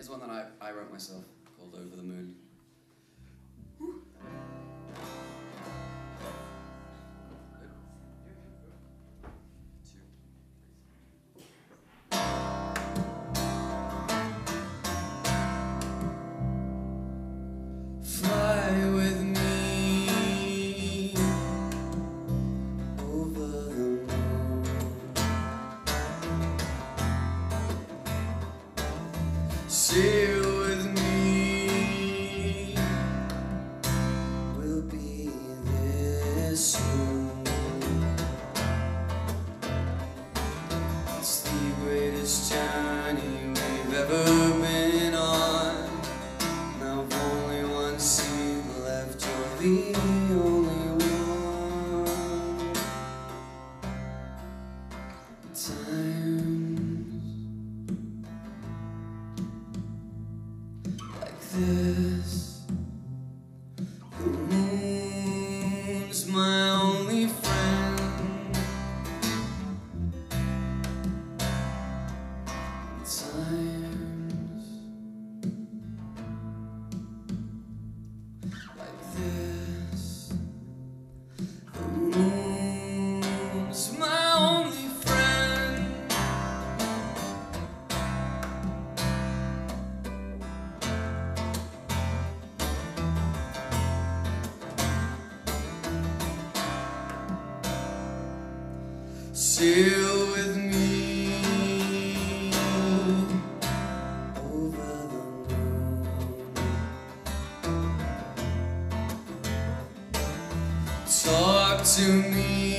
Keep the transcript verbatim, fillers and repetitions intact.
Here's one that I, I wrote myself called Over the Moon. Whew. Fly with me over the moon. Sail with me, we'll be there soon. It's the greatest journey we've ever been on. Now I've only one seat left, you're the only one. Times like this, the moon's my only friend. Times like this, the moon's my only friend. Sail with me over the moon. Talk to me